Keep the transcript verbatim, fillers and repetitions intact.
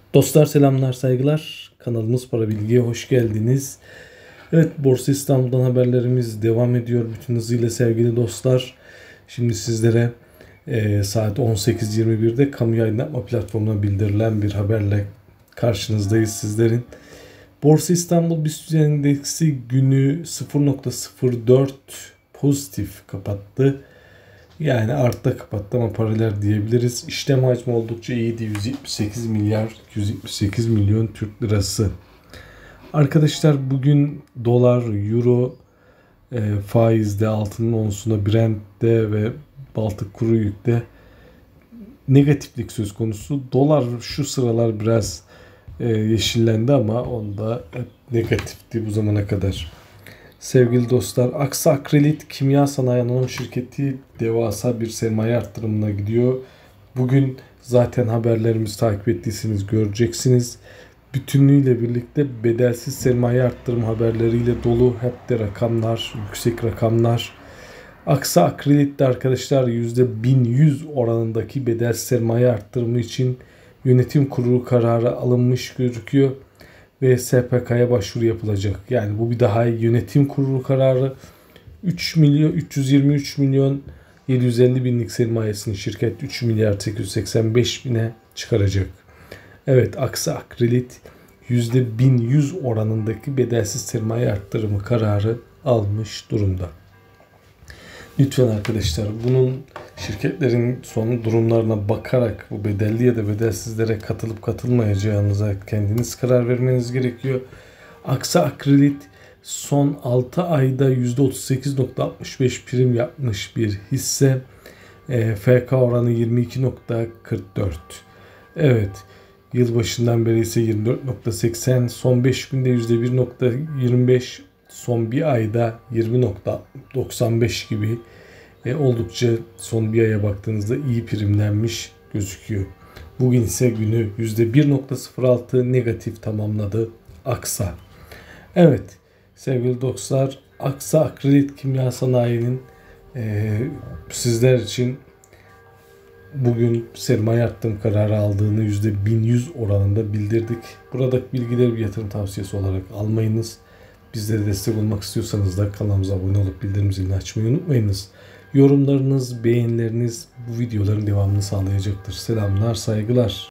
Dostlar selamlar, saygılar. Kanalımız Para Bilgi'ye hoş geldiniz. Evet, Borsa İstanbul'dan haberlerimiz devam ediyor bütün hızıyla sevgili dostlar. Şimdi sizlere e, saat on sekiz yirmi birde kamu yayınlatma platformuna bildirilen bir haberle karşınızdayız sizlerin. Borsa İstanbul BIST endeksi günü sıfır nokta sıfır dört pozitif kapattı. Yani artta kapattı ama paralel diyebiliriz. İşlem hacmi oldukça iyiydi. yüz yetmiş sekiz milyar yüz yetmiş sekiz milyon Türk lirası. Arkadaşlar bugün dolar, euro e, faizde, altının onsuna, Brent'te ve Baltık kuru yükte negatiflik söz konusu. Dolar şu sıralar biraz e, yeşillendi ama onda hep negatifti bu zamana kadar. Sevgili dostlar, Aksa Akrilit Kimya Sanayi Anonim Şirketi devasa bir sermaye arttırımına gidiyor. Bugün zaten haberlerimizi takip ettiyseniz göreceksiniz. Bütünlüğüyle birlikte bedelsiz sermaye arttırım haberleriyle dolu, hep de rakamlar, yüksek rakamlar. Aksa Akrilit'te arkadaşlar yüzde bin yüz oranındaki bedelsiz sermaye arttırımı için yönetim kurulu kararı alınmış gözüküyor. Ve S P K'ya başvuru yapılacak. Yani bu bir daha iyi yönetim kurulu kararı. üç milyon üç yüz yirmi üç milyon yedi yüz elli binlik sermayesini şirket üç milyar sekiz yüz seksen beş bine çıkaracak. Evet, Aksa Akrilit yüzde bin yüz oranındaki bedelsiz sermaye arttırımı kararı almış durumda. Lütfen arkadaşlar bunun şirketlerin son durumlarına bakarak bu bedelli ya da bedelsizlere katılıp katılmayacağınıza kendiniz karar vermeniz gerekiyor. Aksa Akrilit son altı ayda yüzde otuz sekiz nokta altmış beş prim yapmış bir hisse. E, F K oranı yirmi iki nokta kırk dört. Evet, yılbaşından beri ise yirmi dört nokta seksen, son beş günde yüzde bir nokta yirmi beş, son bir ayda yirmi nokta doksan beş gibi e, oldukça son bir aya baktığınızda iyi primlenmiş gözüküyor. Bugün ise günü yüzde bir nokta sıfır altı negatif tamamladı Aksa. Evet sevgili dostlar, Aksa Akrilit Kimya Sanayi'nin e, sizler için bugün sermaye arttırım kararı aldığını yüzde bin yüz oranında bildirdik. Buradaki bilgileri bir yatırım tavsiyesi olarak almayınız. Bizlere destek olmak istiyorsanız da kanalımıza abone olup bildirim zilini açmayı unutmayınız. Yorumlarınız, beğenileriniz bu videoların devamını sağlayacaktır. Selamlar, saygılar.